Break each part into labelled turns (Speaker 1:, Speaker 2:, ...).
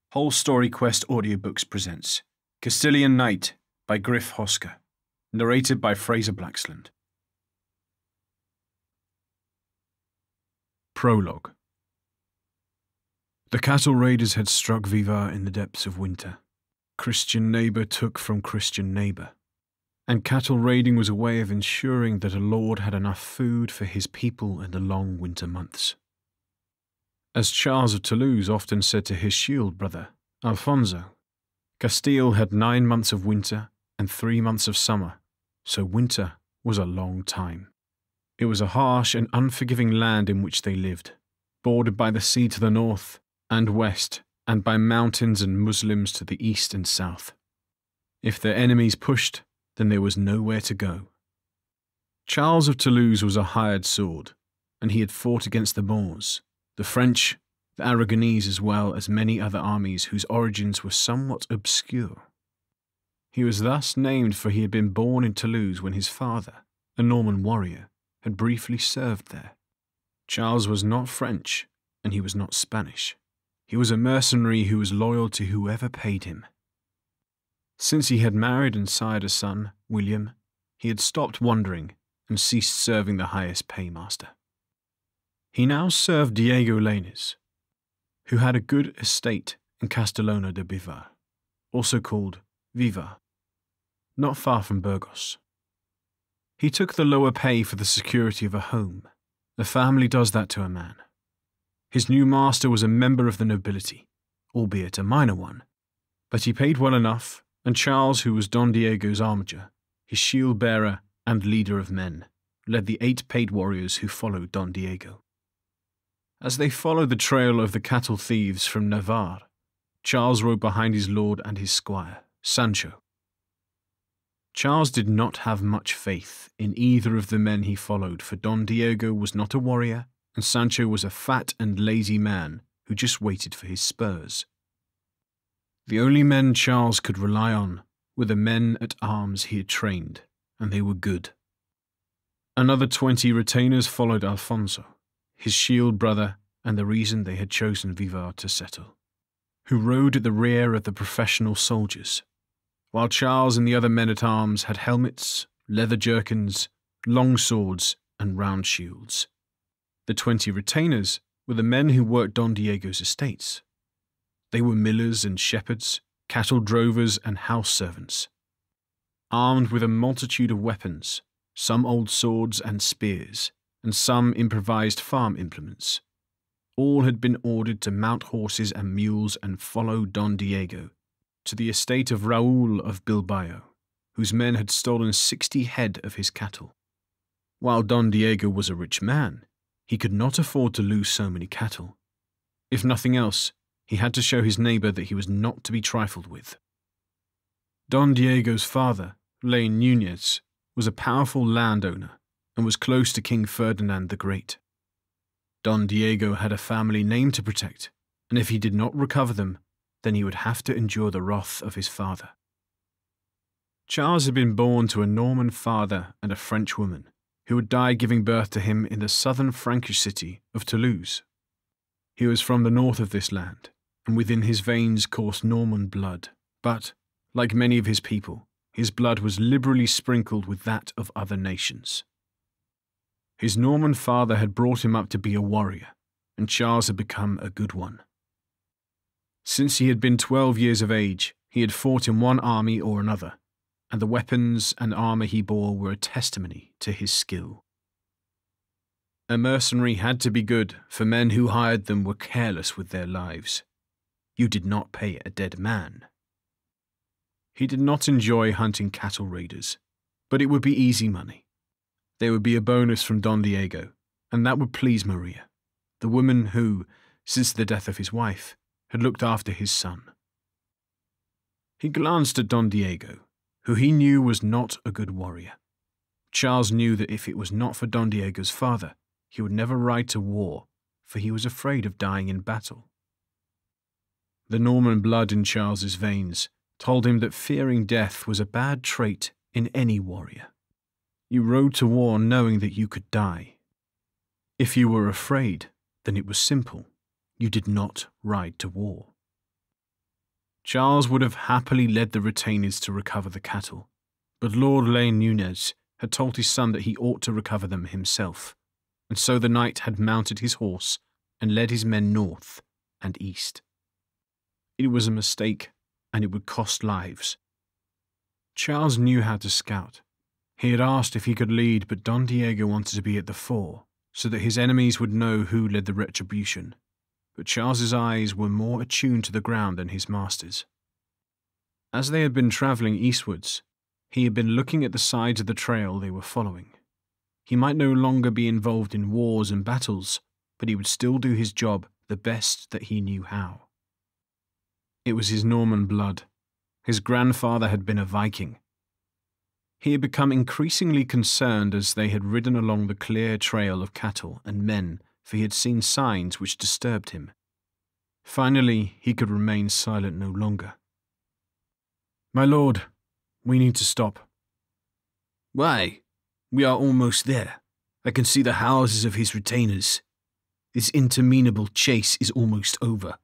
Speaker 1: Whole Story Quest Audiobooks presents Castilian Knight by Griff Hosker, narrated by Frazer Blaxland. Prologue. The cattle raiders had struck Vivar in the depths of winter. Christian neighbour took from Christian neighbour, and cattle raiding was a way of ensuring that a lord had enough food for his people in the long winter months. As Charles of Toulouse often said to his shield brother, Alfonso, Castile had 9 months of winter and 3 months of summer, so winter was a long time. It was a harsh and unforgiving land in which they lived, bordered by the sea to the north and west, and by mountains and Muslims to the east and south. If their enemies pushed, then there was nowhere to go. Charles of Toulouse was a hired sword, and he had fought against the Moors, the French, the Aragonese, as well as many other armies whose origins were somewhat obscure. He was thus named for he had been born in Toulouse when his father, a Norman warrior, had briefly served there. Charles was not French, and he was not Spanish. He was a mercenary who was loyal to whoever paid him. Since he had married and sired a son, William, he had stopped wandering and ceased serving the highest paymaster. He now served Diego Lainez, who had a good estate in Castellona de Vivar, also called Vivar, not far from Burgos. He took the lower pay for the security of a home. The family does that to a man. His new master was a member of the nobility, albeit a minor one, but he paid well enough, and Charles, who was Don Diego's armiger, his shield-bearer and leader of men, led the 8 paid warriors who followed Don Diego. As they followed the trail of the cattle thieves from Navarre, Charles rode behind his lord and his squire, Sancho. Charles did not have much faith in either of the men he followed, for Don Diego was not a warrior, and Sancho was a fat and lazy man who just waited for his spurs. The only men Charles could rely on were the men at arms he had trained, and they were good. Another 20 retainers followed Alfonso, his shield brother and the reason they had chosen Vivar to settle, who rode at the rear of the professional soldiers, while Charles and the other men-at-arms had helmets, leather jerkins, long swords, and round shields. The 20 retainers were the men who worked Don Diego's estates. They were millers and shepherds, cattle drovers and house servants, armed with a multitude of weapons, some old swords and spears, and some improvised farm implements. All had been ordered to mount horses and mules and follow Don Diego to the estate of Raoul of Bilbao, whose men had stolen 60 head of his cattle. While Don Diego was a rich man, he could not afford to lose so many cattle. If nothing else, he had to show his neighbour that he was not to be trifled with. Don Diego's father, Leon Núñez, was a powerful landowner and was close to King Ferdinand the Great. Don Diego had a family name to protect, and if he did not recover them, then he would have to endure the wrath of his father. Charles had been born to a Norman father and a French woman, who had died giving birth to him in the southern Frankish city of Toulouse. He was from the north of this land, and within his veins coursed Norman blood, but, like many of his people, his blood was liberally sprinkled with that of other nations. His Norman father had brought him up to be a warrior, and Charles had become a good one. Since he had been 12 years of age, he had fought in one army or another, and the weapons and armour he bore were a testimony to his skill. A mercenary had to be good, for men who hired them were careless with their lives. You did not pay a dead man. He did not enjoy hunting cattle raiders, but it would be easy money. There would be a bonus from Don Diego, and that would please Maria, the woman who, since the death of his wife, had looked after his son. He glanced at Don Diego, who he knew was not a good warrior. Charles knew that if it was not for Don Diego's father, he would never ride to war, for he was afraid of dying in battle. The Norman blood in Charles's veins told him that fearing death was a bad trait in any warrior. You rode to war knowing that you could die. If you were afraid, then it was simple. You did not ride to war. Charles would have happily led the retainers to recover the cattle, but Lord Lane Nunez had told his son that he ought to recover them himself, and so the knight had mounted his horse and led his men north and east. It was a mistake, and it would cost lives. Charles knew how to scout. He had asked if he could lead, but Don Diego wanted to be at the fore, so that his enemies would know who led the retribution. But Charles's eyes were more attuned to the ground than his master's. As they had been travelling eastwards, he had been looking at the sides of the trail they were following. He might no longer be involved in wars and battles, but he would still do his job the best that he knew how. It was his Norman blood. His grandfather had been a Viking. He had become increasingly concerned as they had ridden along the clear trail of cattle and men, for he had seen signs which disturbed him. Finally, he could remain silent no longer. "My lord, we need to stop."
Speaker 2: "Why? We are almost there. I can see the houses of his retainers. This interminable chase is almost over."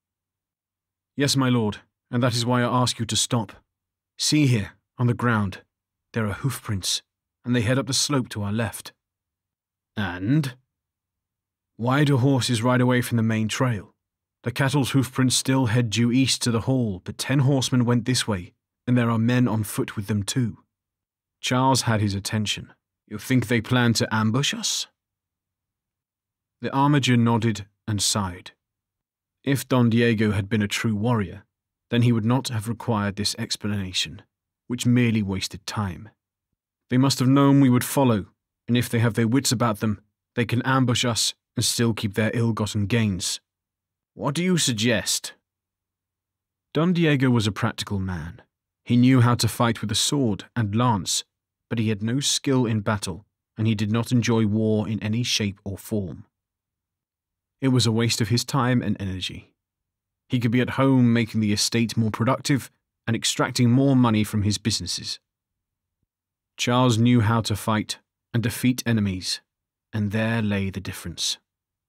Speaker 1: "Yes, my lord, and that is why I ask you to stop. See here, on the ground, there are hoof prints, and they head up the slope to our left."
Speaker 2: "And?"
Speaker 1: "Why do horses ride away from the main trail? The cattle's hoof prints still head due east to the hall, but 10 horsemen went this way, and there are men on foot with them too." Charles had his attention.
Speaker 2: "You think they plan to ambush us?"
Speaker 1: The armiger nodded and sighed. If Don Diego had been a true warrior, then he would not have required this explanation, which merely wasted time. They must have known we would follow, and if they have their wits about them, they can ambush us and still keep their ill-gotten gains.
Speaker 2: "What do you suggest?"
Speaker 1: Don Diego was a practical man. He knew how to fight with a sword and lance, but he had no skill in battle, and he did not enjoy war in any shape or form. It was a waste of his time and energy. He could be at home making the estate more productive and extracting more money from his businesses. Charles knew how to fight and defeat enemies, and there lay the difference.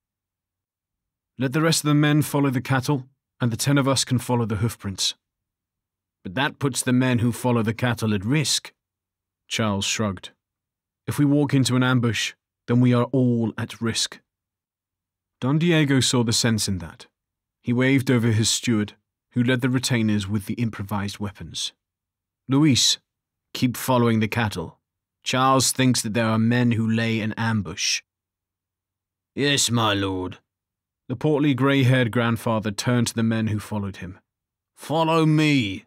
Speaker 1: "Let the rest of the men follow the cattle, and the 10 of us can follow the hoofprints."
Speaker 2: "But that puts the men who follow the cattle at risk."
Speaker 1: Charles shrugged. "If we walk into an ambush, then we are all at risk." Don Diego saw the sense in that. He waved over his steward, who led the retainers with the improvised weapons.
Speaker 2: "Luis, keep following the cattle. Charles thinks that there are men who lay an ambush." "Yes, my lord."
Speaker 1: The portly grey-haired grandfather turned to the men who followed him.
Speaker 2: "Follow me."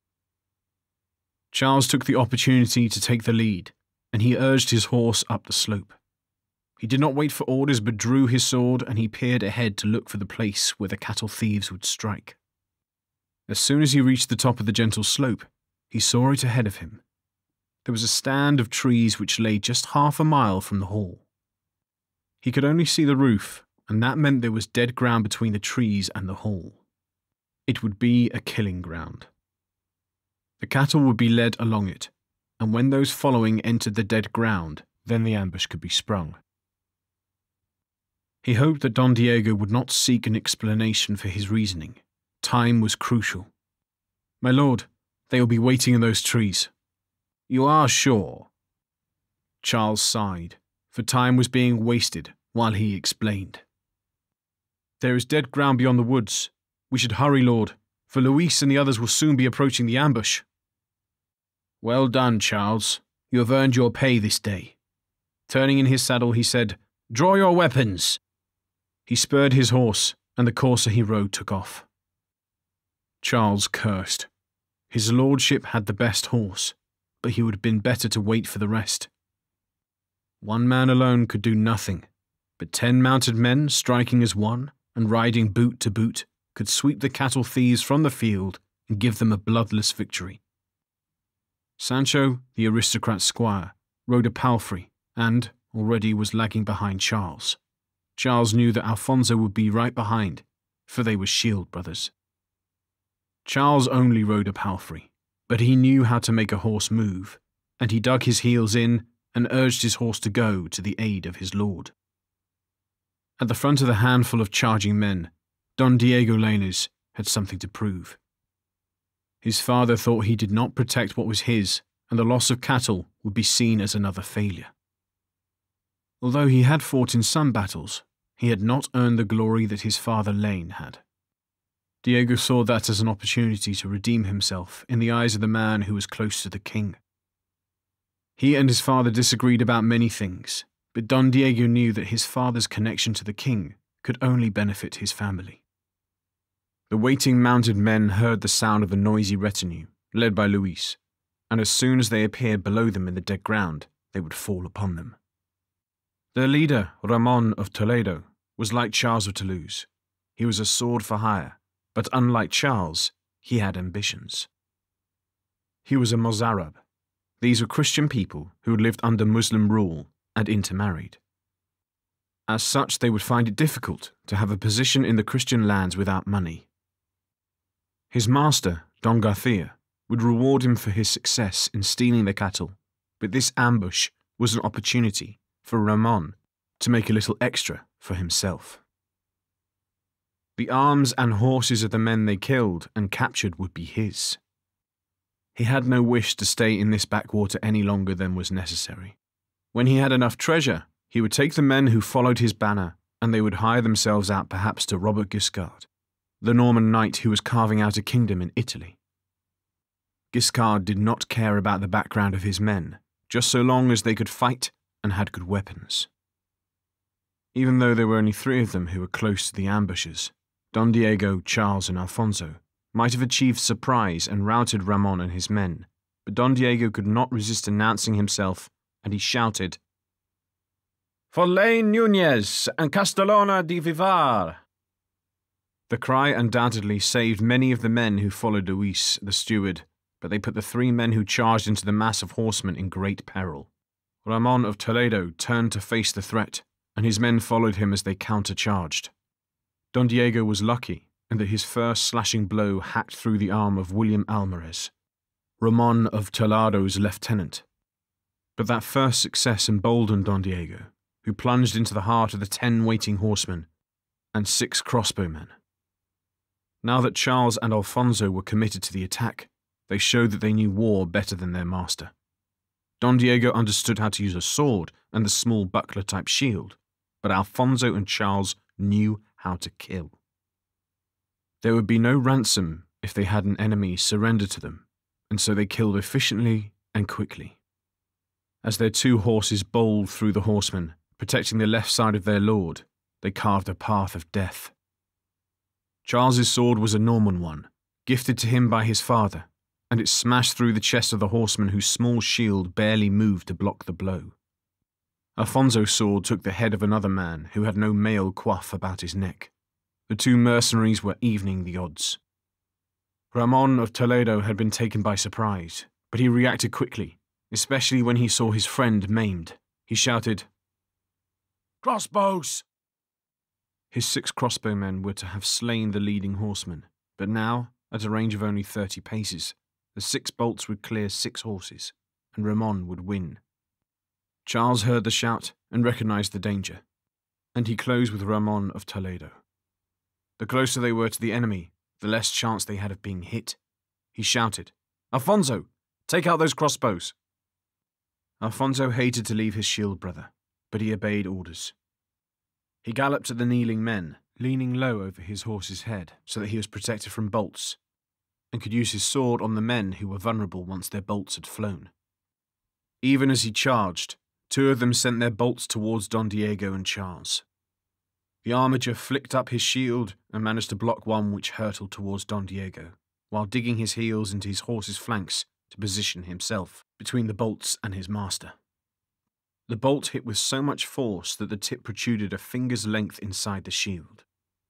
Speaker 1: Charles took the opportunity to take the lead, and he urged his horse up the slope. He did not wait for orders but drew his sword, and he peered ahead to look for the place where the cattle thieves would strike. As soon as he reached the top of the gentle slope, he saw it ahead of him. There was a stand of trees which lay just half a mile from the hall. He could only see the roof, and that meant there was dead ground between the trees and the hall. It would be a killing ground. The cattle would be led along it, and when those following entered the dead ground, then the ambush could be sprung. He hoped that Don Diego would not seek an explanation for his reasoning. Time was crucial. "My lord, they will be waiting in those trees."
Speaker 2: "You are sure?"
Speaker 1: Charles sighed, for time was being wasted while he explained. "There is dead ground beyond the woods. We should hurry, lord, for Luis and the others will soon be approaching the ambush."
Speaker 2: "Well done, Charles. You have earned your pay this day."
Speaker 1: Turning in his saddle, he said, "Draw your weapons." He spurred his horse, and the courser he rode took off. Charles cursed. His lordship had the best horse, but he would have been better to wait for the rest. One man alone could do nothing, but 10 mounted men striking as one and riding boot to boot could sweep the cattle thieves from the field and give them a bloodless victory. Sancho, the aristocrat's squire, rode a palfrey and already was lagging behind Charles. Charles knew that Alfonso would be right behind, for they were shield brothers. Charles only rode a palfrey, but he knew how to make a horse move, and he dug his heels in and urged his horse to go to the aid of his lord. At the front of the handful of charging men, Don Diego Lainez had something to prove. His father thought he did not protect what was his, and the loss of cattle would be seen as another failure. Although he had fought in some battles, he had not earned the glory that his father Lane had. Diego saw that as an opportunity to redeem himself in the eyes of the man who was close to the king. He and his father disagreed about many things, but Don Diego knew that his father's connection to the king could only benefit his family. The waiting mounted men heard the sound of a noisy retinue, led by Luis, and as soon as they appeared below them in the dead ground, they would fall upon them. Their leader, Ramon of Toledo, was like Charles of Toulouse. He was a sword for hire, but unlike Charles, he had ambitions. He was a Mozarab. These were Christian people who had lived under Muslim rule and intermarried. As such, they would find it difficult to have a position in the Christian lands without money. His master, Don Garcia, would reward him for his success in stealing the cattle, but this ambush was an opportunity for Ramon to make a little extra for himself. The arms and horses of the men they killed and captured would be his. He had no wish to stay in this backwater any longer than was necessary. When he had enough treasure, he would take the men who followed his banner, and they would hire themselves out perhaps to Robert Guiscard, the Norman knight who was carving out a kingdom in Italy. Guiscard did not care about the background of his men, just so long as they could fight and had good weapons. Even though there were only 3 of them who were close to the ambushers, Don Diego, Charles, and Alfonso might have achieved surprise and routed Ramon and his men, but Don Diego could not resist announcing himself, and he shouted, "For Lane Núñez and Castellona de Vivar!" The cry undoubtedly saved many of the men who followed Luis, the steward, but they put the 3 men who charged into the mass of horsemen in great peril. Ramon of Toledo turned to face the threat, and his men followed him as they countercharged. Don Diego was lucky in that his first slashing blow hacked through the arm of William Almarez, Ramon of Toledo's lieutenant. But that first success emboldened Don Diego, who plunged into the heart of the 10 waiting horsemen and 6 crossbowmen. Now that Charles and Alfonso were committed to the attack, they showed that they knew war better than their master. Don Diego understood how to use a sword and the small buckler-type shield, but Alfonso and Charles knew how to kill. There would be no ransom if they had an enemy surrender to them, and so they killed efficiently and quickly. As their 2 horses bowled through the horsemen, protecting the left side of their lord, they carved a path of death. Charles's sword was a Norman one, gifted to him by his father, and it smashed through the chest of the horseman whose small shield barely moved to block the blow. Alfonso's sword took the head of another man who had no mail coif about his neck. The 2 mercenaries were evening the odds. Ramon of Toledo had been taken by surprise, but he reacted quickly, especially when he saw his friend maimed. He shouted, "Crossbows!" His 6 crossbowmen were to have slain the leading horseman, but now, at a range of only 30 paces, the 6 bolts would clear 6 horses, and Ramon would win. Charles heard the shout and recognized the danger, and he closed with Ramon of Toledo. The closer they were to the enemy, the less chance they had of being hit. He shouted, "Alfonso, take out those crossbows!" Alfonso hated to leave his shield brother, but he obeyed orders. He galloped at the kneeling men, leaning low over his horse's head so that he was protected from bolts, and could use his sword on the men who were vulnerable once their bolts had flown. Even as he charged, 2 of them sent their bolts towards Don Diego and Charles. The armiger flicked up his shield and managed to block one which hurtled towards Don Diego, while digging his heels into his horse's flanks to position himself between the bolts and his master. The bolt hit with so much force that the tip protruded a finger's length inside the shield.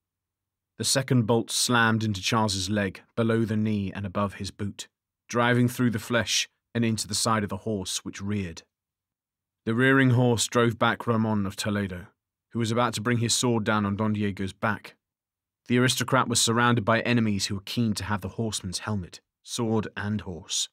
Speaker 1: The second bolt slammed into Charles's leg, below the knee and above his boot, driving through the flesh and into the side of the horse, which reared. The rearing horse drove back Ramon of Toledo, who was about to bring his sword down on Don Diego's back. The aristocrat was surrounded by enemies who were keen to have the horseman's helmet, sword and horse.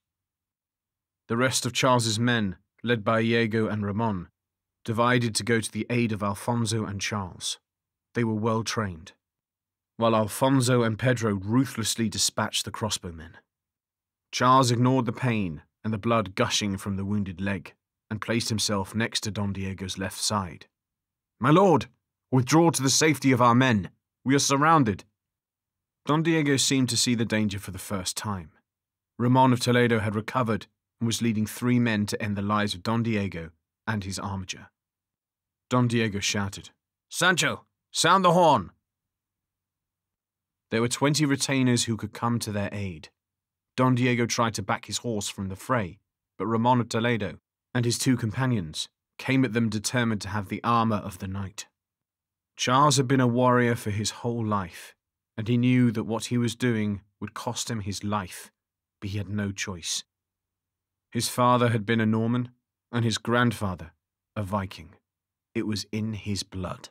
Speaker 1: The rest of Charles's men, led by Diego and Ramon, divided to go to the aid of Alfonso and Charles. They were well trained, while Alfonso and Pedro ruthlessly dispatched the crossbowmen. Charles ignored the pain and the blood gushing from the wounded leg and placed himself next to Don Diego's left side. "My lord, withdraw to the safety of our men. We are surrounded." Don Diego seemed to see the danger for the first time. Ramon of Toledo had recovered and was leading 3 men to end the lives of Don Diego and his armiger. Don Diego shouted, "Sancho, sound the horn!" There were 20 retainers who could come to their aid. Don Diego tried to back his horse from the fray, but Ramon of Toledo and his 2 companions came at them determined to have the armor of the knight. Charles had been a warrior for his whole life, and he knew that what he was doing would cost him his life, but he had no choice. His father had been a Norman, and his grandfather a Viking. It was in his blood.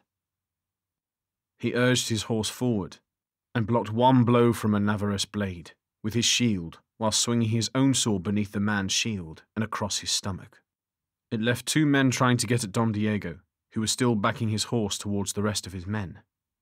Speaker 1: He urged his horse forward, and blocked 1 blow from a Navarrese blade with his shield while swinging his own sword beneath the man's shield and across his stomach. It left 2 men trying to get at Don Diego, who was still backing his horse towards the rest of his men.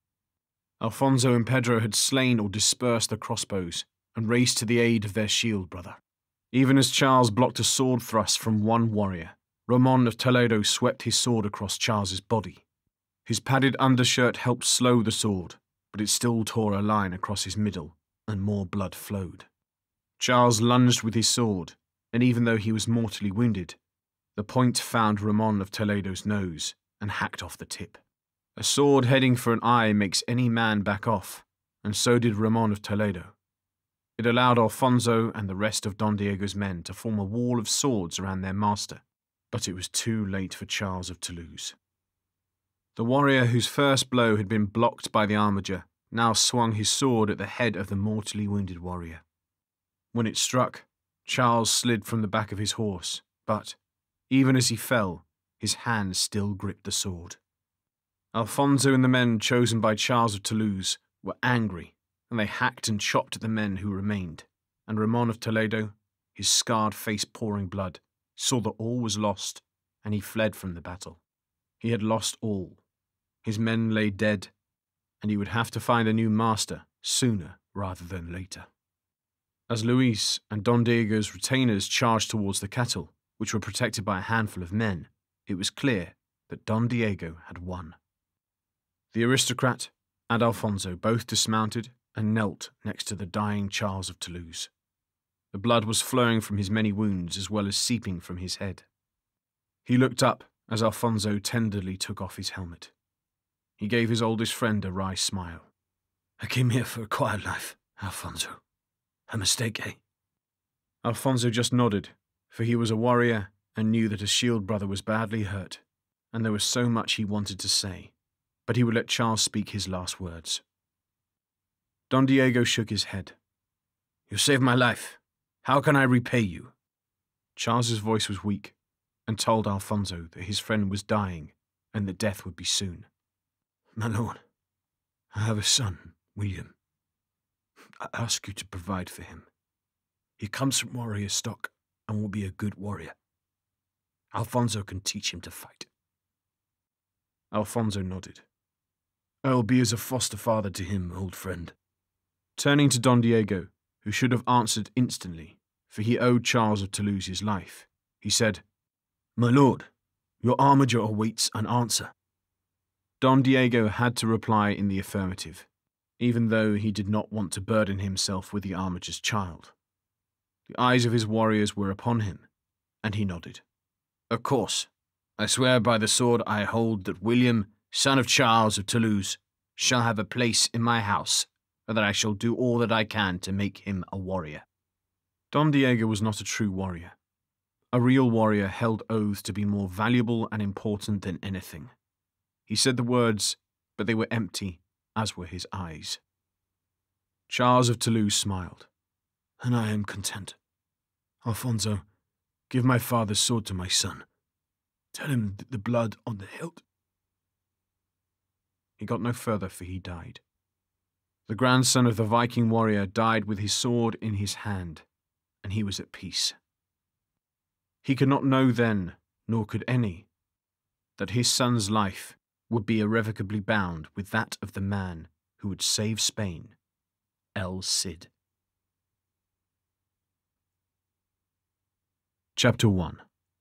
Speaker 1: Alfonso and Pedro had slain or dispersed the crossbows and raced to the aid of their shield brother. Even as Charles blocked a sword thrust from 1 warrior, Ramon of Toledo swept his sword across Charles's body. His padded undershirt helped slow the sword, but it still tore a line across his middle, and more blood flowed. Charles lunged with his sword, and even though he was mortally wounded, the point found Ramon of Toledo's nose and hacked off the tip. A sword heading for an eye makes any man back off, and so did Ramon of Toledo. It allowed Alfonso and the rest of Don Diego's men to form a wall of swords around their master, but it was too late for Charles of Toulouse. The warrior whose first blow had been blocked by the armiger now swung his sword at the head of the mortally wounded warrior. When it struck, Charles slid from the back of his horse, but, even as he fell, his hand still gripped the sword. Alfonso and the men chosen by Charles of Toulouse were angry, and they hacked and chopped at the men who remained, and Ramon of Toledo, his scarred face pouring blood, saw that all was lost, and he fled from the battle. He had lost all. His men lay dead, and he would have to find a new master sooner rather than later. As Luis and Don Diego's retainers charged towards the cattle, which were protected by a handful of men, it was clear that Don Diego had won. The aristocrat and Alfonso both dismounted and knelt next to the dying Charles of Toulouse. The blood was flowing from his many wounds as well as seeping from his head. He looked up as Alfonso tenderly took off his helmet. He gave his oldest friend a wry smile. "I came here for a quiet life, Alfonso. A mistake, eh?" Alfonso just nodded, for he was a warrior and knew that a shield brother was badly hurt, and there was so much he wanted to say, but he would let Charles speak his last words. Don Diego shook his head. "You saved my life. How can I repay you?" Charles's voice was weak, and told Alfonso that his friend was dying and that death would be soon. "My lord, I have a son, William. I ask you to provide for him. He comes from warrior stock and will be a good warrior. Alfonso can teach him to fight." Alfonso nodded. "I will be as a foster father to him, old friend." Turning to Don Diego, who should have answered instantly, for he owed Charles of Toulouse his life, he said, "My lord, your armiger awaits an answer." Don Diego had to reply in the affirmative, even though he did not want to burden himself with the armiger's child. The eyes of his warriors were upon him, and he nodded. "Of course, I swear by the sword I hold that William, son of Charles of Toulouse, shall have a place in my house, and that I shall do all that I can to make him a warrior." Don Diego was not a true warrior. A real warrior held oaths to be more valuable and important than anything. He said the words, but they were empty, as were his eyes. Charles of Toulouse smiled. "And I am content. Alfonso, give my father's sword to my son. Tell him that the blood on the hilt—" He got no further, for he died. The grandson of the Viking warrior died with his sword in his hand, and he was at peace. He could not know then, nor could any, that his son's life would be irrevocably bound with that of the man who would save Spain, El Cid. Chapter 1.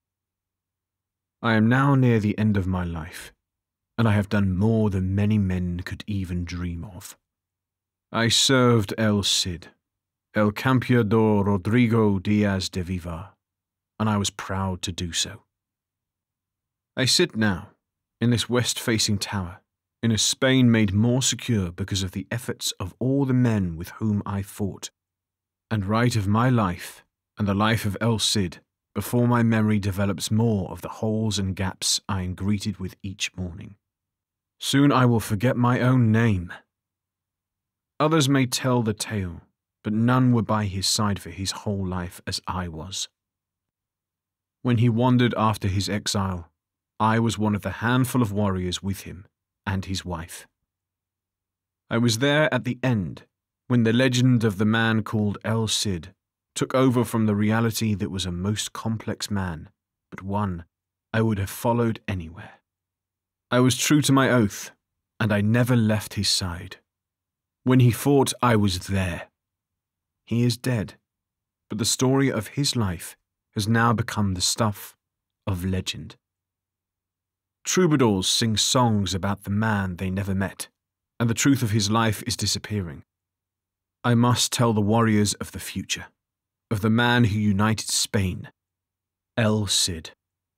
Speaker 1: I am now near the end of my life, and I have done more than many men could even dream of. I served El Cid, El Campeador Rodrigo Diaz de Vivar, and I was proud to do so. I sit now, in this west-facing tower, in a Spain made more secure because of the efforts of all the men with whom I fought, and write of my life and the life of El Cid before my memory develops more of the holes and gaps I am greeted with each morning. Soon I will forget my own name. Others may tell the tale, but none were by his side for his whole life as I was. When he wandered after his exile, I was one of the handful of warriors with him and his wife. I was there at the end, when the legend of the man called El Cid took over from the reality that was a most complex man, but one I would have followed anywhere. I was true to my oath, and I never left his side. When he fought, I was there. He is dead, but the story of his life has now become the stuff of legend. Troubadours sing songs about the man they never met, and the truth of his life is disappearing. I must tell the warriors of the future, of the man who united Spain, El Cid.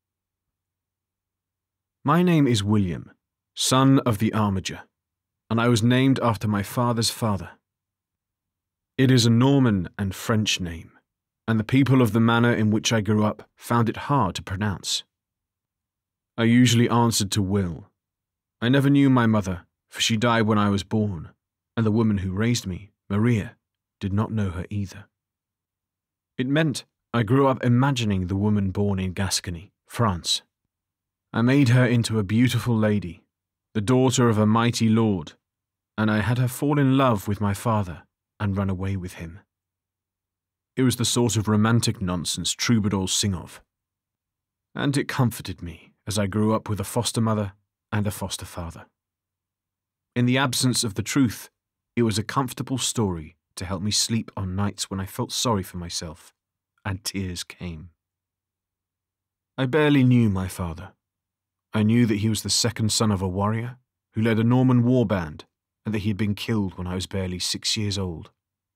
Speaker 1: My name is William, son of the armiger, and I was named after my father's father. It is a Norman and French name, and the people of the manor in which I grew up found it hard to pronounce. I usually answered to Will. I never knew my mother, for she died when I was born, and the woman who raised me, Maria, did not know her either. It meant I grew up imagining the woman born in Gascony, France. I made her into a beautiful lady, the daughter of a mighty lord, and I had her fall in love with my father and run away with him. It was the sort of romantic nonsense troubadours sing of, and it comforted me as I grew up with a foster mother and a foster father. In the absence of the truth, it was a comfortable story to help me sleep on nights when I felt sorry for myself, and tears came. I barely knew my father. I knew that he was the second son of a warrior who led a Norman war band, and that he had been killed when I was barely 6 years old.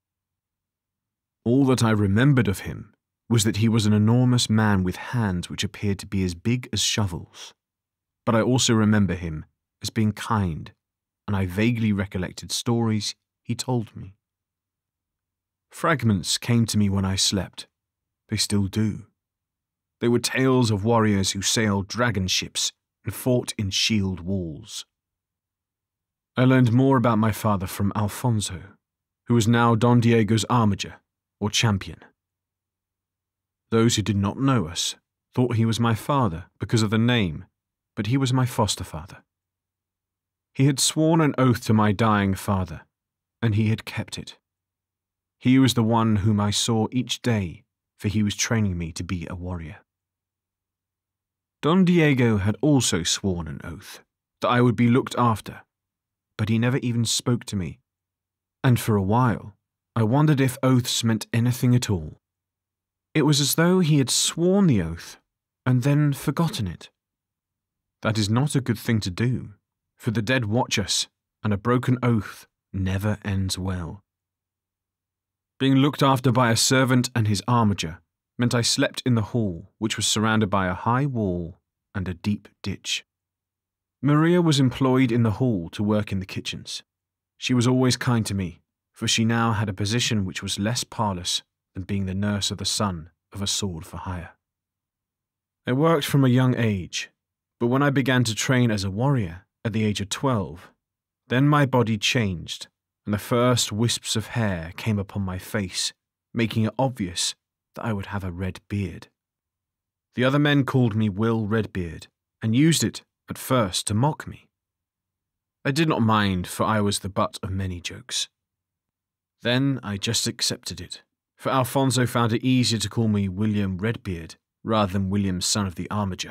Speaker 1: All that I remembered of him was that he was an enormous man with hands which appeared to be as big as shovels. But I also remember him as being kind, and I vaguely recollected stories he told me. Fragments came to me when I slept. They still do. They were tales of warriors who sailed dragon ships and fought in shield walls. I learned more about my father from Alfonso, who was now Don Diego's armiger, or champion. Those who did not know us thought he was my father because of the name, but he was my foster father. He had sworn an oath to my dying father, and he had kept it. He was the one whom I saw each day, for he was training me to be a warrior. Don Diego had also sworn an oath that I would be looked after, but he never even spoke to me, and for a while I wondered if oaths meant anything at all. It was as though he had sworn the oath and then forgotten it. That is not a good thing to do, for the dead watch us, and a broken oath never ends well. Being looked after by a servant and his armiger meant I slept in the hall, which was surrounded by a high wall and a deep ditch. Maria was employed in the hall to work in the kitchens. She was always kind to me, for she now had a position which was less parlous than being the nurse of the son of a sword for hire. I worked from a young age, but when I began to train as a warrior at the age of 12, then my body changed, and the first wisps of hair came upon my face, making it obvious that I would have a red beard. The other men called me Will Redbeard, and used it, at first, to mock me. I did not mind, for I was the butt of many jokes. Then I just accepted it, for Alfonso found it easier to call me William Redbeard rather than William, son of the armiger.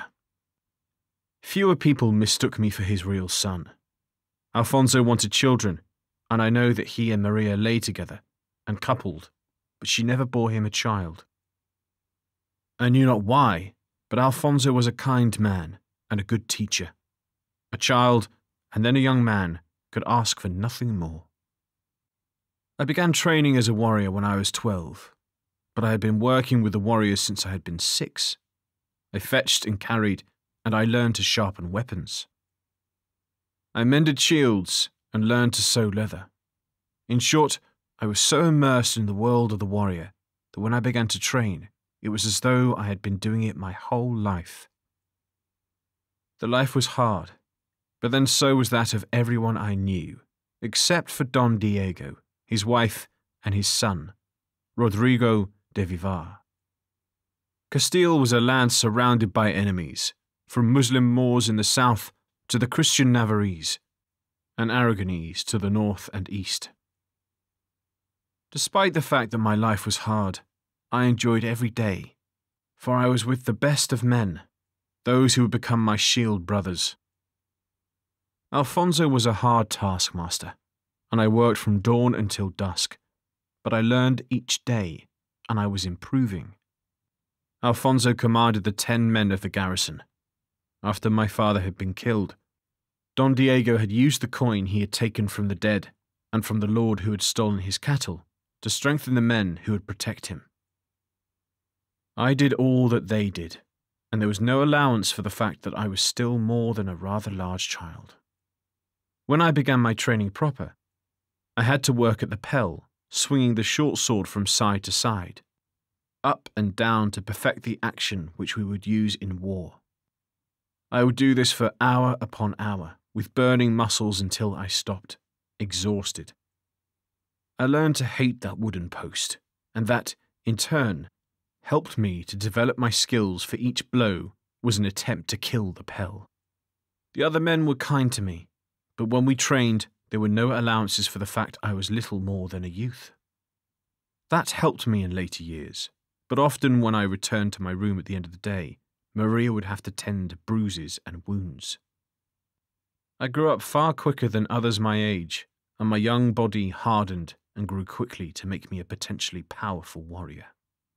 Speaker 1: Fewer people mistook me for his real son. Alfonso wanted children, and I know that he and Maria lay together and coupled, but she never bore him a child. I knew not why, but Alfonso was a kind man and a good teacher. A child, and then a young man, could ask for nothing more. I began training as a warrior when I was 12, but I had been working with the warriors since I had been 6. I fetched and carried, and I learned to sharpen weapons. I mended shields and learned to sew leather. In short, I was so immersed in the world of the warrior that when I began to train, it was as though I had been doing it my whole life. The life was hard, but then so was that of everyone I knew, except for Don Diego, his wife, and his son, Rodrigo de Vivar. Castile was a land surrounded by enemies, from Muslim Moors in the south to the Christian Navarrese, and Aragonese to the north and east. Despite the fact that my life was hard, I enjoyed every day, for I was with the best of men, those who would become my shield brothers. Alfonso was a hard taskmaster, and I worked from dawn until dusk, but I learned each day, and I was improving. Alfonso commanded the 10 men of the garrison. After my father had been killed, Don Diego had used the coin he had taken from the dead and from the lord who had stolen his cattle to strengthen the men who would protect him. I did all that they did, and there was no allowance for the fact that I was still more than a rather large child. When I began my training proper, I had to work at the pell, swinging the short sword from side to side, up and down to perfect the action which we would use in war. I would do this for hour upon hour, with burning muscles until I stopped, exhausted. I learned to hate that wooden post, and that, in turn, helped me to develop my skills, for each blow was an attempt to kill the pell. The other men were kind to me, but when we trained, there were no allowances for the fact I was little more than a youth. That helped me in later years, but often when I returned to my room at the end of the day, Maria would have to tend to bruises and wounds. I grew up far quicker than others my age, and my young body hardened and grew quickly to make me a potentially powerful warrior.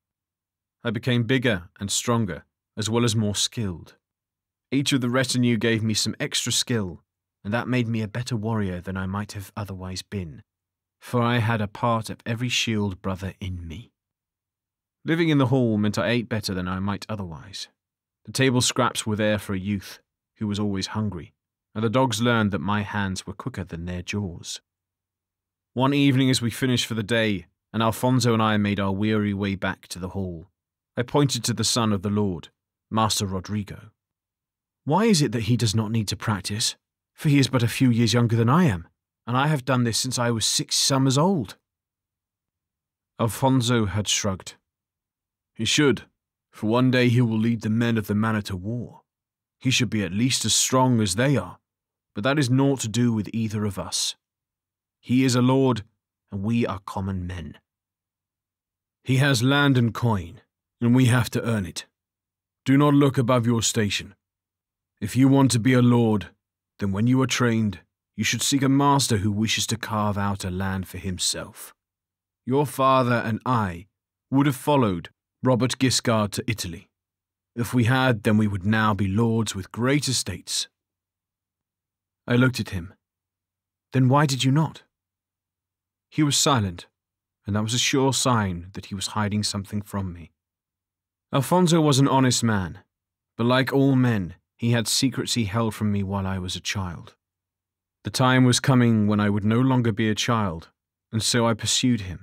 Speaker 1: I became bigger and stronger, as well as more skilled. Each of the retinue gave me some extra skill, and that made me a better warrior than I might have otherwise been, for I had a part of every shield brother in me. Living in the hall meant I ate better than I might otherwise. The table scraps were there for a youth who was always hungry, and the dogs learned that my hands were quicker than their jaws. One evening as we finished for the day, and Alfonso and I made our weary way back to the hall, I pointed to the son of the Lord, Master Rodrigo. "Why is it that he does not need to practice? For he is but a few years younger than I am, and I have done this since I was 6 summers old." Alfonso had shrugged. "He should, for one day he will lead the men of the manor to war. He should be at least as strong as they are, but that is naught to do with either of us. He is a lord, and we are common men. He has land and coin, and we have to earn it. Do not look above your station. If you want to be a lord, then when you are trained, you should seek a master who wishes to carve out a land for himself. Your father and I would have followed Robert Guiscard to Italy. If we had, then we would now be lords with great estates." I looked at him. "Then why did you not?" He was silent, and that was a sure sign that he was hiding something from me. Alfonso was an honest man, but like all men, he had secrets he held from me while I was a child. The time was coming when I would no longer be a child, and so I pursued him.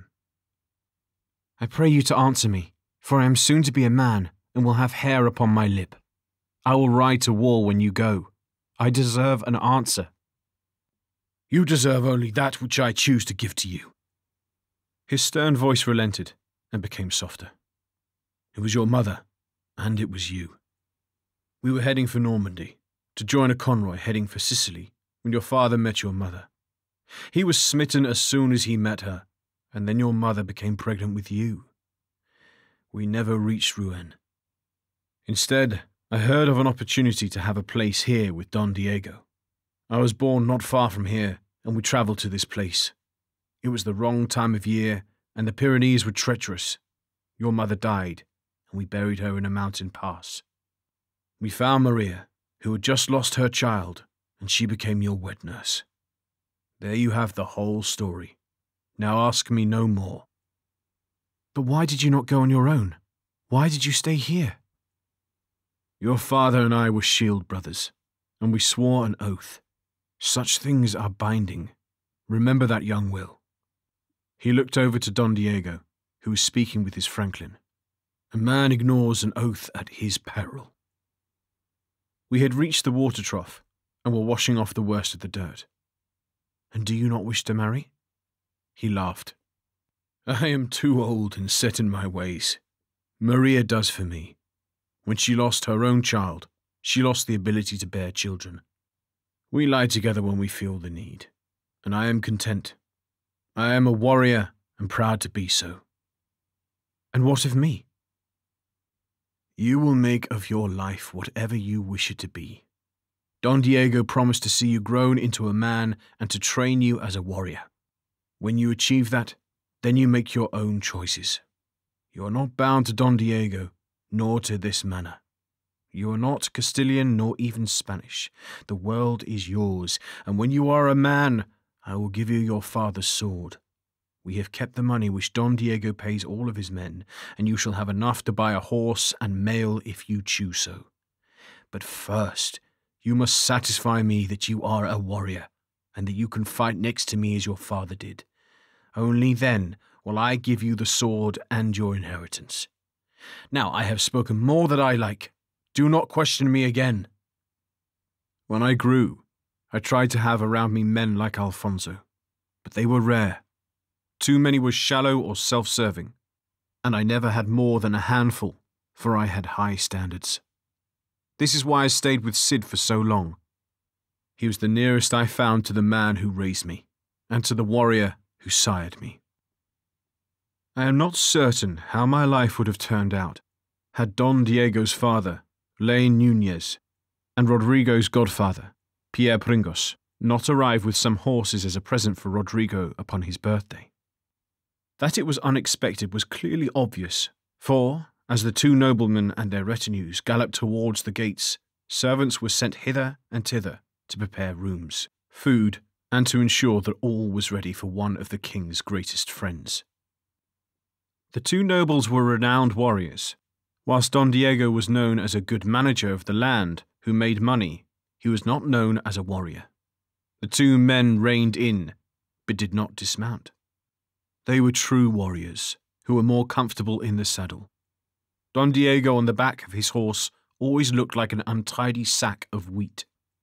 Speaker 1: "I pray you to answer me, for I am soon to be a man and will have hair upon my lip. I will ride to war when you go. I deserve an answer." "You deserve only that which I choose to give to you." His stern voice relented and became softer. "It was your mother, and it was you. We were heading for Normandy, to join a convoy heading for Sicily, when your father met your mother. He was smitten as soon as he met her, and then your mother became pregnant with you. We never reached Rouen. Instead, I heard of an opportunity to have a place here with Don Diego. I was born not far from here, and we travelled to this place. It was the wrong time of year, and the Pyrenees were treacherous. Your mother died, and
Speaker 2: and we buried her in a mountain pass. We found Maria, who had just lost her child, and she became your wet nurse. There you have the whole story. Now ask me no more."
Speaker 1: "But why did you not go on your own? Why did you stay here?"
Speaker 2: "Your father and I were shield brothers, and we swore an oath. Such things are binding. Remember that, young Will." He looked over to Don Diego, who was speaking with his Franklin. "A man ignores an oath at his peril." We had reached the water trough, and were washing off the worst of the dirt.
Speaker 1: "And do you not wish to marry?"
Speaker 2: He laughed. "I am too old and set in my ways. Maria does for me. When she lost her own child, she lost the ability to bear children. We lie together when we feel the need, and I am content. I am a warrior and proud to be so."
Speaker 1: "And what of me?"
Speaker 2: "You will make of your life whatever you wish it to be. Don Diego promised to see you grown into a man and to train you as a warrior. When you achieve that, then you make your own choices. You are not bound to Don Diego, nor to this manor. You are not Castilian nor even Spanish. The world is yours, and when you are a man, I will give you your father's sword. We have kept the money which Don Diego pays all of his men, and you shall have enough to buy a horse and mail if you choose so. But first, you must satisfy me that you are a warrior, and that you can fight next to me as your father did. Only then will I give you the sword and your inheritance. Now I have spoken more than I like. Do not question me again." When I grew, I tried to have around me men like Alfonso, but they were rare. Too many were shallow or self-serving, and I never had more than a handful, for I had high standards. This is why I stayed with Cid for so long. He was the nearest I found to the man who raised me, and to the warrior who sired me. I am not certain how my life would have turned out had Don Diego's father, Leon Nunez, and Rodrigo's godfather, Pierre Pringos, not arrived with some horses as a present for Rodrigo upon his birthday. That it was unexpected was clearly obvious, for, as the two noblemen and their retinues galloped towards the gates, servants were sent hither and thither to prepare rooms, food, and to ensure that all was ready for one of the king's greatest friends. The two nobles were renowned warriors. Whilst Don Diego was known as a good manager of the land who made money, he was not known as a warrior. The two men reined in, but did not dismount. They were true warriors, who were more comfortable in the saddle. Don Diego on the back of his horse always looked like an untidy sack of wheat.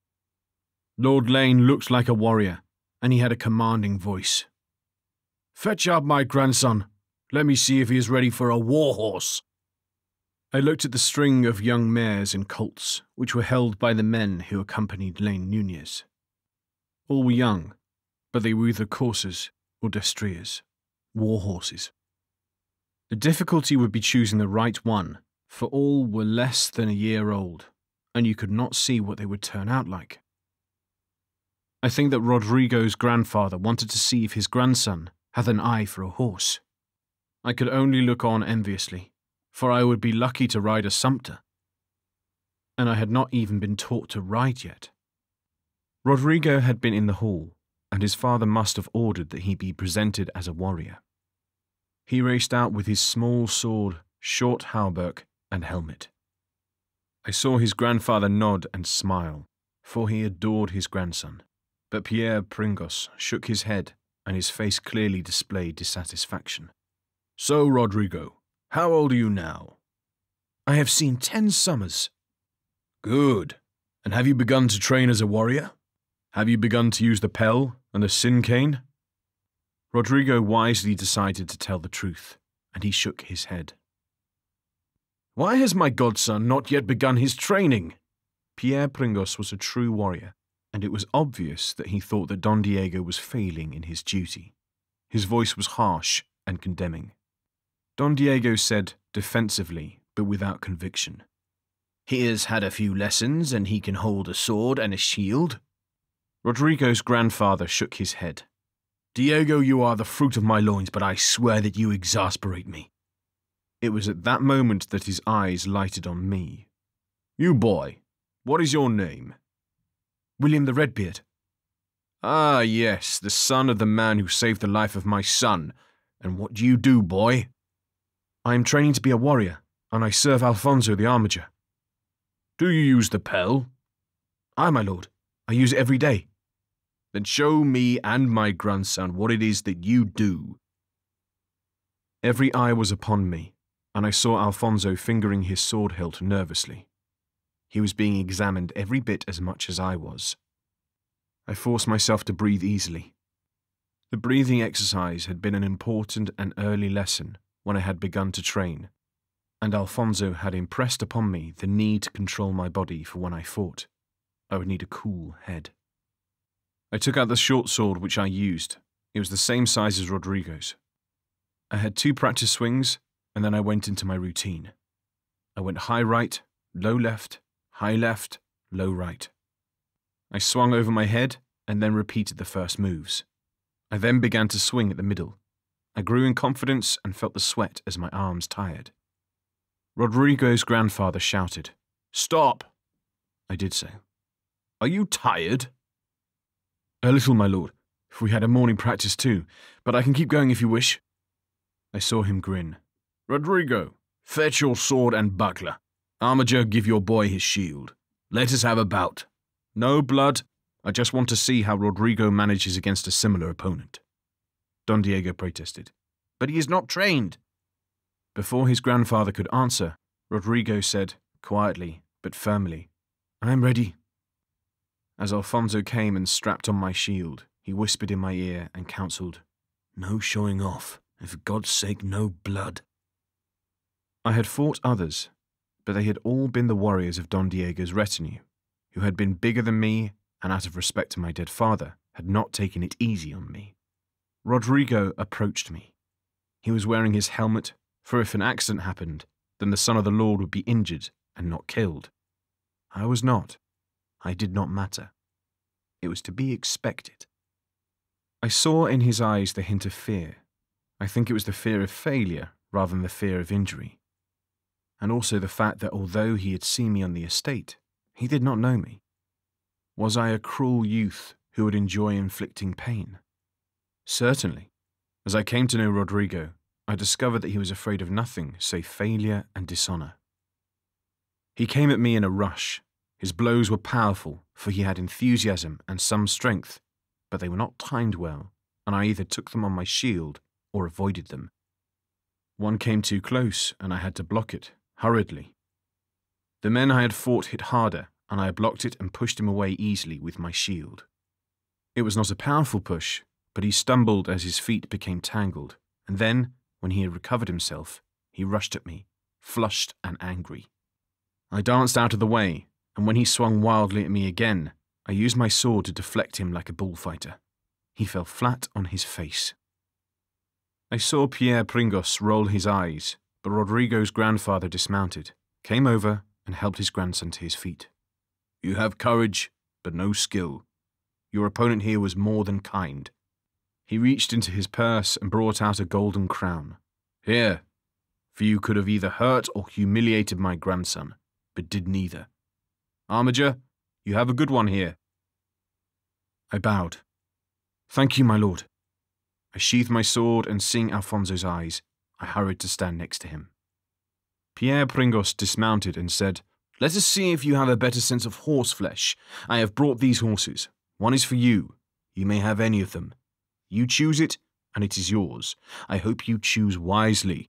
Speaker 2: Lord Lane looked like a warrior, and he had a commanding voice. "Fetch up my grandson. Let me see if he is ready for a war horse." I looked at the string of young mares and colts, which were held by the men who accompanied Lane Nunez. All were young, but they were either coursers or destriers, war horses. The difficulty would be choosing the right one, for all were less than a year old, and you could not see what they would turn out like. I think that Rodrigo's grandfather wanted to see if his grandson had an eye for a horse. I could only look on enviously, for I would be lucky to ride a sumpter, and I had not even been taught to ride yet. Rodrigo had been in the hall, and his father must have ordered that he be presented as a warrior. He raced out with his small sword, short hauberk, and helmet. I saw his grandfather nod and smile, for he adored his grandson, but Pierre Pringos shook his head, and his face clearly displayed dissatisfaction. "So, Rodrigo, how old are you now?" "I have seen 10 summers." "Good. And have you begun to train as a warrior? Have you begun to use the pel and the sin cane?" Rodrigo wisely decided to tell the truth, and he shook his head. "Why has my godson not yet begun his training?" Pierre Pringos was a true warrior, and it was obvious that he thought that Don Diego was failing in his duty. His voice was harsh and condemning. Don Diego said defensively, but without conviction. "He has had a few lessons, and he can hold a sword and a shield." Rodrigo's grandfather shook his head. "Diego, you are the fruit of my loins, but I swear that you exasperate me."
Speaker 1: It was at that moment that his eyes lighted on me. "You boy, what is your name?"
Speaker 2: "William the Redbeard."
Speaker 1: "Ah, yes, the son of the man who saved the life of my son. And what do you do, boy?"
Speaker 2: "I am training to be a warrior, and I serve Alfonso the armiger."
Speaker 1: "Do you use the pell?"
Speaker 2: "Aye, my lord. I use it every day."
Speaker 1: "Then show me and my grandson what it is that you do." Every eye was upon me, and I saw Alfonso fingering his sword hilt nervously. He was being examined every bit as much as I was. I forced myself to breathe easily. The breathing exercise had been an important and early lesson when I had begun to train, and Alfonso had impressed upon me the need to control my body for when I fought. I would need a cool head. I took out the short sword which I used. It was the same size as Rodrigo's. I had 2 practice swings, and then I went into my routine. I went high right, low left, low right. I swung over my head and then repeated the first moves. I then began to swing at the middle. I grew in confidence and felt the sweat as my arms tired. Rodrigo's grandfather shouted, "Stop!" I did so. "Are you tired?"
Speaker 2: "A little, my lord. We had a morning practice too, but I can keep going if you wish."
Speaker 1: I saw him grin. "Rodrigo, fetch your sword and buckler. Armiger, give your boy his shield. Let us have a bout. No blood. I just want to see how Rodrigo manages against a similar opponent."
Speaker 2: Don Diego protested.
Speaker 1: "But he is not trained." Before his grandfather could answer, Rodrigo said, quietly but firmly,
Speaker 2: "I am ready."
Speaker 1: As Alfonso came and strapped on my shield, he whispered in my ear and counselled,
Speaker 2: "No showing off, and for God's sake no blood."
Speaker 1: I had fought others, but they had all been the warriors of Don Diego's retinue, who had been bigger than me and out of respect to my dead father, had not taken it easy on me. Rodrigo approached me. He was wearing his helmet, for if an accident happened, then the son of the Lord would be injured and not killed. I was not. I did not matter. It was to be expected. I saw in his eyes the hint of fear. I think it was the fear of failure rather than the fear of injury. And also the fact that although he had seen me on the estate, he did not know me. Was I a cruel youth who would enjoy inflicting pain? Certainly. As I came to know Rodrigo, I discovered that he was afraid of nothing save failure and dishonor. He came at me in a rush. His blows were powerful, for he had enthusiasm and some strength, but they were not timed well, and I either took them on my shield or avoided them. One came too close, and I had to block it, hurriedly. The men I had fought hit harder, and I blocked it and pushed him away easily with my shield. It was not a powerful push, but he stumbled as his feet became tangled, and then, when he had recovered himself, he rushed at me, flushed and angry. I danced out of the way, and when he swung wildly at me again, I used my sword to deflect him like a bullfighter. He fell flat on his face. I saw Pierre Pringos roll his eyes, but Rodrigo's grandfather dismounted, came over, and helped his grandson to his feet. "You have courage, but no skill. Your opponent here was more than kind." He reached into his purse and brought out a golden crown. "Here, for you could have either hurt or humiliated my grandson, but did neither. Armiger, you have a good one here." I bowed. "Thank you, my lord." I sheathed my sword and seeing Alfonso's eyes, I hurried to stand next to him. Pierre Pringos dismounted and said, "Let us see if you have a better sense of horseflesh. I have brought these horses. One is for you. You may have any of them. You choose it, and it is yours. I hope you choose wisely."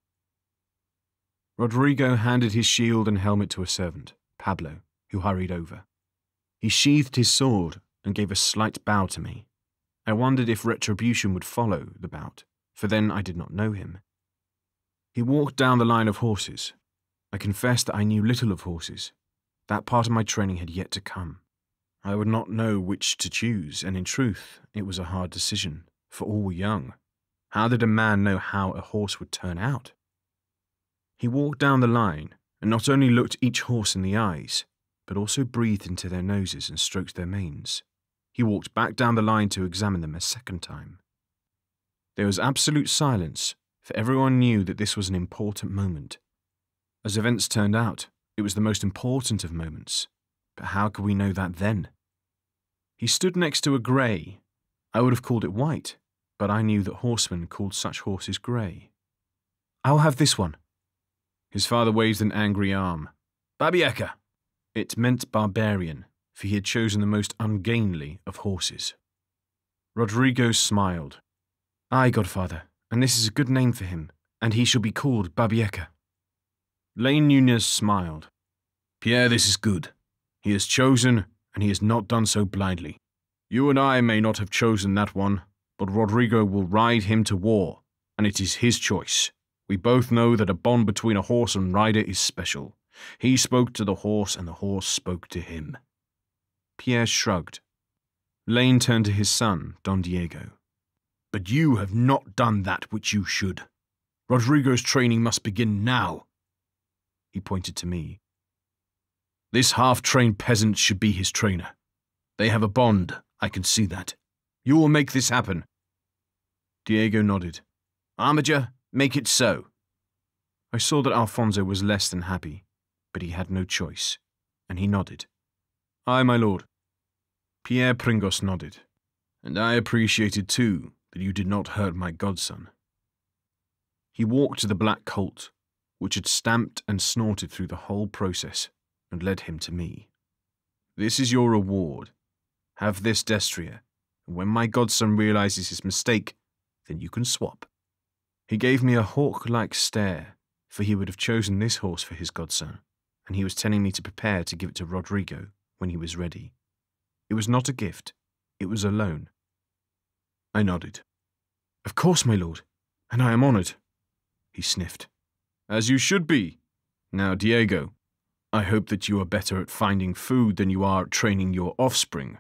Speaker 1: Rodrigo handed his shield and helmet to a servant, Pablo, who hurried over. He sheathed his sword and gave a slight bow to me. I wondered if retribution would follow the bout, for then I did not know him. He walked down the line of horses. I confess that I knew little of horses. That part of my training had yet to come. I would not know which to choose, and in truth, it was a hard decision, for all were young. How did a man know how a horse would turn out? He walked down the line, and not only looked each horse in the eyes, but also breathed into their noses and stroked their manes. He walked back down the line to examine them a second time. There was absolute silence, for everyone knew that this was an important moment,
Speaker 2: As events turned out, it was the most important of moments. But how could we know that then? He stood next to a grey. I would have called it white, but I knew that horsemen called such horses grey. "I'll have this one." His father waved an angry arm. "Babieka!" It meant barbarian, for he had chosen the most ungainly of horses. Rodrigo smiled. "Aye, godfather, and this is a good name for him, and he shall be called Babieka." Lane Nunez smiled. "Pierre, this is good. He has chosen, and he has not done so blindly. You and I may not have chosen that one, but Rodrigo will ride him to war, and it is his choice. We both know that a bond between a horse and rider is special. He spoke to the horse, and the horse spoke to him." Pierre shrugged. Lane turned to his son, Don Diego. "But you have not done that which you should. Rodrigo's training must begin now." He pointed to me. "This half-trained peasant should be his trainer. They have a bond, I can see that. You will make this happen." Diego nodded. "Armiger, make it so." I saw that Alfonso was less than happy, but he had no choice, and he nodded. "Aye, my lord." Pierre Pringos nodded. "And I appreciated too that you did not hurt my godson." He walked to the black colt, which had stamped and snorted through the whole process, and led him to me. "This is your reward. Have this destrier, and when my godson realizes his mistake, then you can swap." He gave me a hawk-like stare, for he would have chosen this horse for his godson, and he was telling me to prepare to give it to Rodrigo when he was ready. It was not a gift, it was a loan. I nodded. "Of course, my lord, and I am honored." He sniffed. "As you should be. Now, Diego, I hope that you are better at finding food than you are at training your offspring."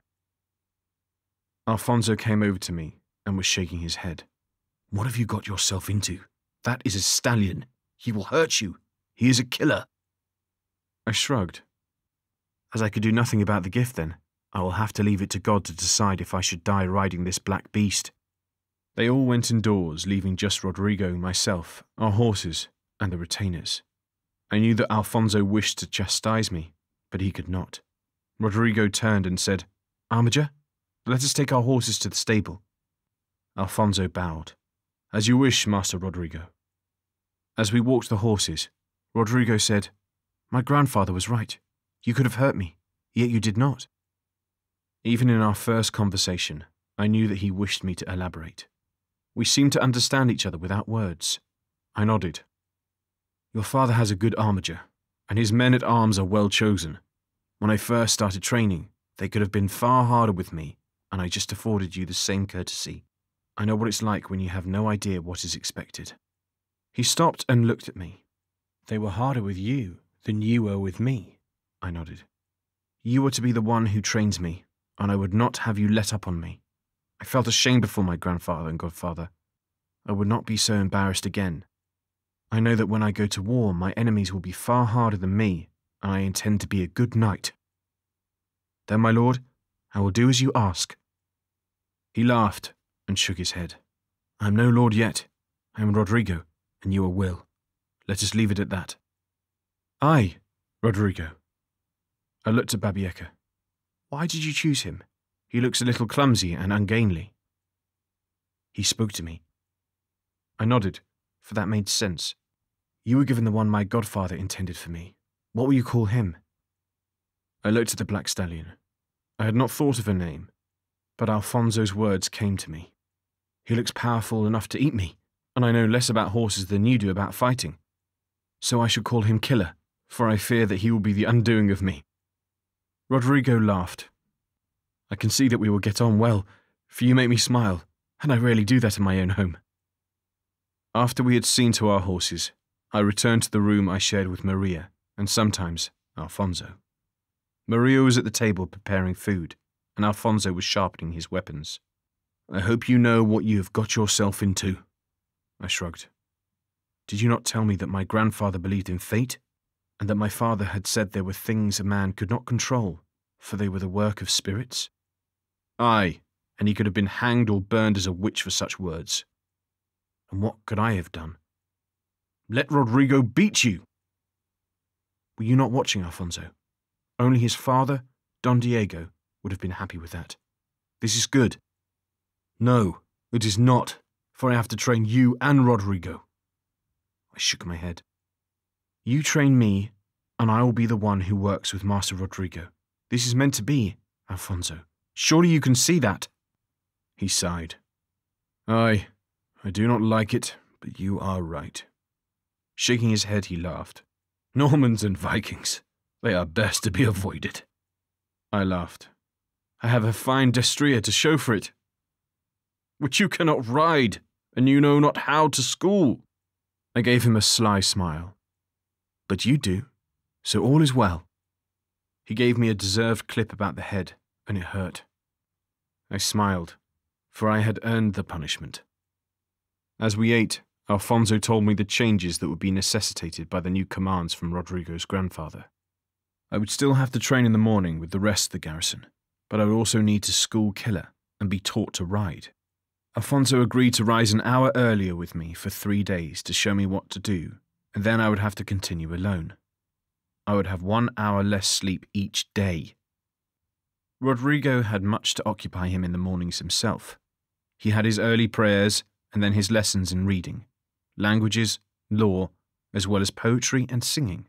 Speaker 2: Alfonso came over to me and was shaking his head. "What have you got yourself into? That is a stallion. He will hurt you. He is a killer." I shrugged. As I could do nothing about the gift then, I will have to leave it to God to decide if I should die riding this black beast. They all went indoors, leaving just Rodrigo, myself, our horses, and the retainers. I knew that Alfonso wished to chastise me, but he could not. Rodrigo turned and said, "Armiger, let us take our horses to the stable." Alfonso bowed. "As you wish, Master Rodrigo." As we walked the horses, Rodrigo said, "My grandfather was right. You could have hurt me, yet you did not." Even in our first conversation, I knew that he wished me to elaborate. We seemed to understand each other without words. I nodded. "Your father has a good armiger, and his men-at-arms are well chosen. When I first started training, they could have been far harder with me, and I just afforded you the same courtesy. I know what it's like when you have no idea what is expected." He stopped and looked at me. "They were harder with you than you were with me," I nodded. "You were to be the one who trains me, and I would not have you let up on me. I felt ashamed before my grandfather and godfather. I would not be so embarrassed again. I know that when I go to war, my enemies will be far harder than me, and I intend to be a good knight." "Then, my lord, I will do as you ask." He laughed and shook his head. "I am no lord yet. I am Rodrigo, and you are Will. Let us leave it at that." "Aye, Rodrigo." I looked at Babieka. "Why did you choose him? He looks a little clumsy and ungainly." He spoke to me. I nodded, for that made sense. "You were given the one my godfather intended for me. What will you call him?" I looked at the black stallion. I had not thought of a name, but Alfonso's words came to me. "He looks powerful enough to eat me, and I know less about horses than you do about fighting. So I should call him Killer, for I fear that he will be the undoing of me." Rodrigo laughed. "I can see that we will get on well, for you make me smile, and I rarely do that in my own home." After we had seen to our horses, I returned to the room I shared with Maria, and sometimes Alfonso. Maria was at the table preparing food, and Alfonso was sharpening his weapons. "I hope you know what you have got yourself into." I shrugged. "Did you not tell me that my grandfather believed in fate, and that my father had said there were things a man could not control, for they were the work of spirits?" "Aye, and he could have been hanged or burned as a witch for such words." "And what could I have done?" "Let Rodrigo beat you." Were you not watching, Alfonso? Only his father, Don Diego, would have been happy with that. This is good. No, it is not, for I have to train you and Rodrigo. I shook my head. You train me, and I will be the one who works with Master Rodrigo. This is meant to be, Alfonso. Surely you can see that. He sighed. Aye, I do not like it, but you are right. Shaking his head, he laughed. Normans and Vikings, they are best to be avoided. I laughed. I have a fine destrina to show for it. Which you cannot ride, and you know not how to school. I gave him a sly smile. But you do, so all is well. He gave me a deserved clip about the head, and it hurt. I smiled, for I had earned the punishment. As we ate, Alfonso told me the changes that would be necessitated by the new commands from Rodrigo's grandfather. I would still have to train in the morning with the rest of the garrison, but I would also need to school Killer and be taught to ride. Alfonso agreed to rise an hour earlier with me for 3 days to show me what to do, and then I would have to continue alone. I would have 1 hour less sleep each day. Rodrigo had much to occupy him in the mornings himself. He had his early prayers and then his lessons in reading, languages, law, as well as poetry and singing.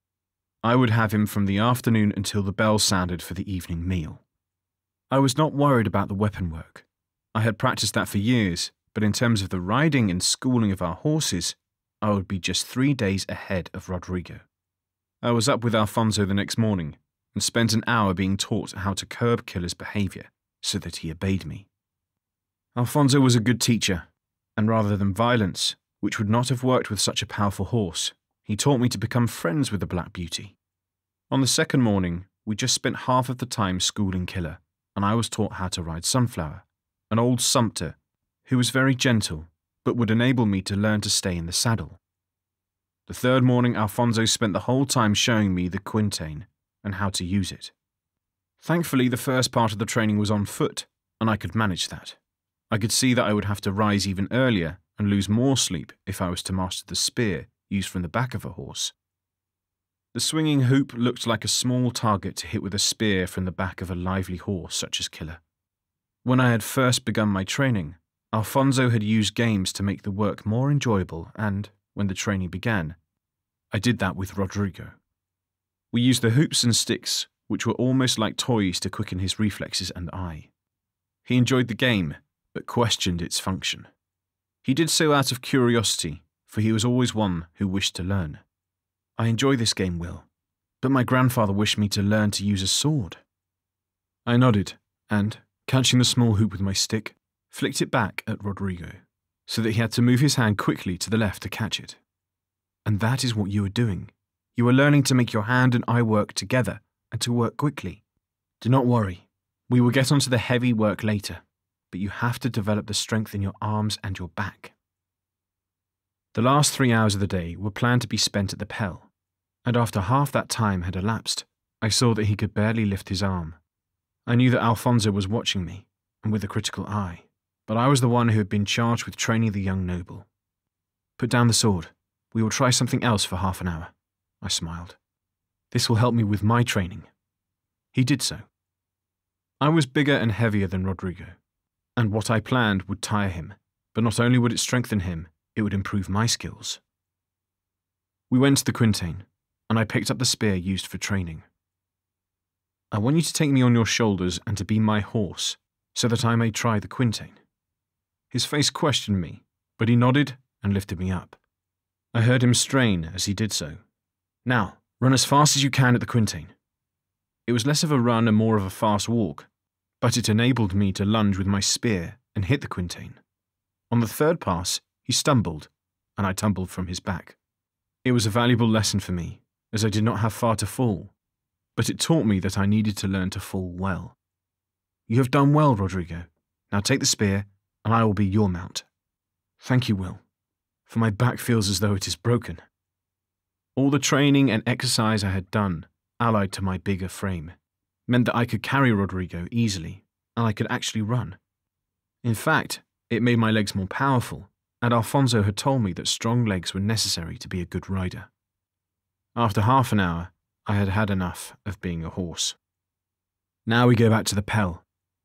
Speaker 2: I would have him from the afternoon until the bell sounded for the evening meal. I was not worried about the weapon work. I had practiced that for years, but in terms of the riding and schooling of our horses, I would be just 3 days ahead of Rodrigo. I was up with Alfonso the next morning and spent an hour being taught how to curb Killer's behaviour so that he obeyed me. Alfonso was a good teacher, and rather than violence, which would not have worked with such a powerful horse, he taught me to become friends with the Black Beauty. On the second morning, we just spent half of the time schooling Killer, and I was taught how to ride Sunflower, an old sumpter who was very gentle but would enable me to learn to stay in the saddle. The third morning, Alfonso spent the whole time showing me the quintain and how to use it. Thankfully, the first part of the training was on foot, and I could manage that. I could see that I would have to rise even earlier and lose more sleep if I was to master the spear used from the back of a horse. The swinging hoop looked like a small target to hit with a spear from the back of a lively horse such as Killer. When I had first begun my training, Alfonso had used games to make the work more enjoyable and, when the training began, I did that with Rodrigo. We used the hoops and sticks, which were almost like toys to quicken his reflexes and eye. He enjoyed the game, but questioned its function. He did so out of curiosity, for he was always one who wished to learn. I enjoy this game, Will, but my grandfather wished me to learn to use a sword. I nodded, and, catching the small hoop with my stick, flicked it back at Rodrigo, so that he had to move his hand quickly to the left to catch it. And that is what you are doing. You are learning to make your hand and eye work together, and to work quickly. Do not worry, we will get onto the heavy work later, but you have to develop the strength in your arms and your back. The last 3 hours of the day were planned to be spent at the Pell, and after half that time had elapsed, I saw that he could barely lift his arm. I knew that Alfonso was watching me, and with a critical eye, but I was the one who had been charged with training the young noble. Put down the sword. We will try something else for half an hour. I smiled. This will help me with my training. He did so. I was bigger and heavier than Rodrigo, and what I planned would tire him, but not only would it strengthen him, it would improve my skills. We went to the quintain, and I picked up the spear used for training. I want you to take me on your shoulders and to be my horse, so that I may try the quintain. His face questioned me, but he nodded and lifted me up. I heard him strain as he did so. Now, run as fast as you can at the quintain. It was less of a run and more of a fast walk, but it enabled me to lunge with my spear and hit the quintain. On the third pass, he stumbled, and I tumbled from his back. It was a valuable lesson for me, as I did not have far to fall, but it taught me that I needed to learn to fall well. You have done well, Rodrigo. Now take the spear, and I will be your mount. Thank you, Will, for my back feels as though it is broken. All the training and exercise I had done, allied to my bigger frame, meant that I could carry Rodrigo easily, and I could actually run. In fact, it made my legs more powerful, and Alfonso had told me that strong legs were necessary to be a good rider. After half an hour,
Speaker 1: I had had enough of being a horse. Now we go back to the Pell.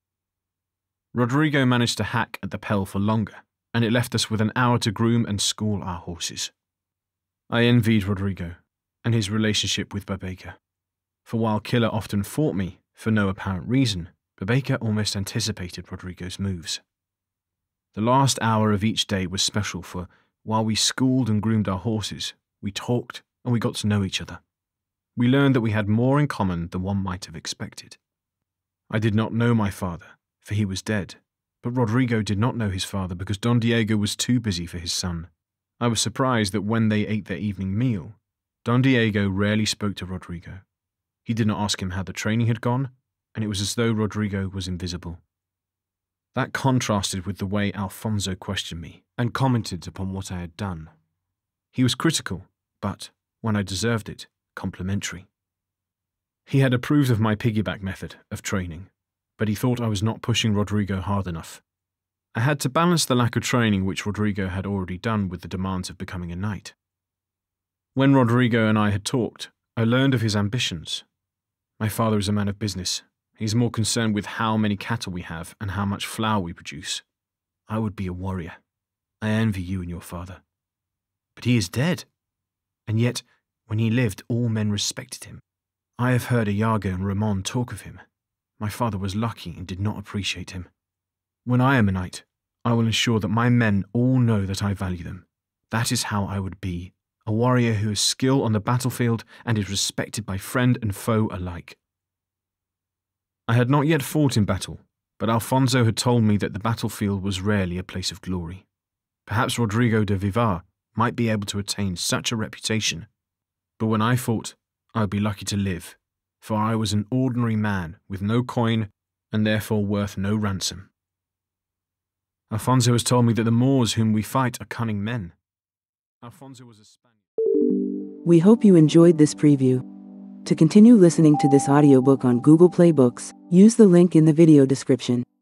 Speaker 1: Rodrigo managed to hack at the Pell for longer, and it left us with an hour to groom and school our horses. I envied Rodrigo and his relationship with Babeka, for while Killer often fought me for no apparent reason, Babeka almost anticipated Rodrigo's moves. The last hour of each day was special, for while we schooled and groomed our horses, we talked and we got to know each other. We learned that we had more in common than one might have expected. I did not know my father, for he was dead, but Rodrigo did not know his father because Don Diego was too busy for his son. I was surprised that when they ate their evening meal, Don Diego rarely spoke to Rodrigo. He did not ask him how the training had gone, and it was as though Rodrigo was invisible. That contrasted with the way Alfonso questioned me and commented upon what I had done. He was critical, but, when I deserved it, complimentary. He had approved of my piggyback method of training, but he thought I was not pushing Rodrigo hard enough. I had to balance the lack of training which Rodrigo had already done with the demands of becoming a knight. When Rodrigo and I had talked, I learned of his ambitions. My father is a man of business. He is more concerned with how many cattle we have and how much flour we produce. I would be a warrior. I envy you and your father. But he is dead. And yet, when he lived, all men respected him. I have heard Iago and Ramon talk of him. My father was lucky and did not appreciate him. When I am a knight, I will ensure that my men all know that I value them. That is how I would be, a warrior who has skill on the battlefield and is respected by friend and foe alike. I had not yet fought in battle, but Alfonso had told me that the battlefield was rarely a place of glory. Perhaps Rodrigo de Vivar might be able to attain such a reputation, but when I fought, I would be lucky to live, for I was an ordinary man with no coin and therefore worth no ransom. Alfonso has told me that the Moors whom we fight are cunning men. Alfonso was a Spaniard.
Speaker 3: We hope you enjoyed this preview. To continue listening to this audiobook on Google Play Books, use the link in the video description.